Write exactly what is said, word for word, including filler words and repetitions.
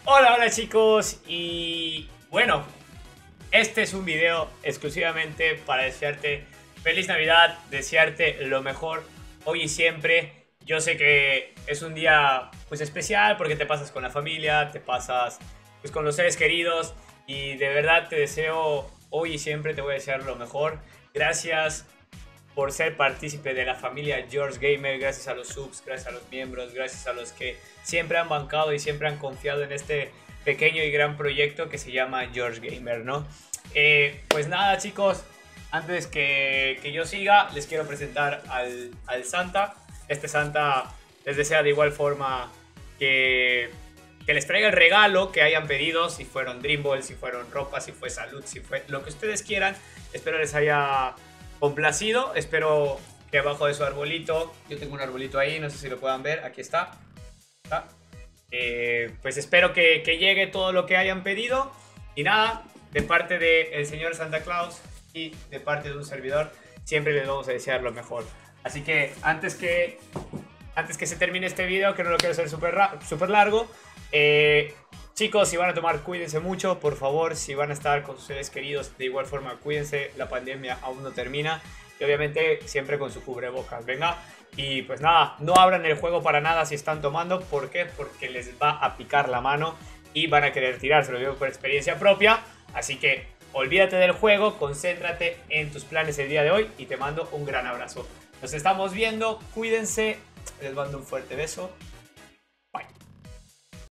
Hola, hola chicos, y bueno, este es un video exclusivamente para desearte feliz Navidad, desearte lo mejor hoy y siempre. Yo sé que es un día pues especial porque te pasas con la familia, te pasas pues con los seres queridos y de verdad te deseo hoy y siempre te voy a desear lo mejor. Gracias por ser partícipe de la familia George Gamer, gracias a los subs, gracias a los miembros, gracias a los que siempre han bancado y siempre han confiado en este pequeño y gran proyecto que se llama George Gamer, ¿no? Eh, pues nada chicos, antes que, que yo siga, les quiero presentar al, al Santa. Este Santa les desea de igual forma que, que les traiga el regalo que hayan pedido, si fueron Dream Balls, si fueron ropa, si fue salud, si fue lo que ustedes quieran. Espero les haya complacido, espero que abajo de su arbolito, yo tengo un arbolito ahí, no sé si lo puedan ver, aquí está, está. Eh, pues espero que, que llegue todo lo que hayan pedido y nada, de parte del señor Santa Claus y de parte de un servidor, siempre les vamos a desear lo mejor. Así que antes que, antes que se termine este video, que no lo quiero hacer súper super largo, eh, chicos, si van a tomar, cuídense mucho, por favor. Si van a estar con sus seres queridos, de igual forma, cuídense. La pandemia aún no termina. Y obviamente, siempre con su cubrebocas, venga. Y pues nada, no abran el juego para nada si están tomando. ¿Por qué? Porque les va a picar la mano y van a querer tirar. Se lo digo por experiencia propia. Así que olvídate del juego, concéntrate en tus planes el día de hoy y te mando un gran abrazo. Nos estamos viendo, cuídense. Les mando un fuerte beso.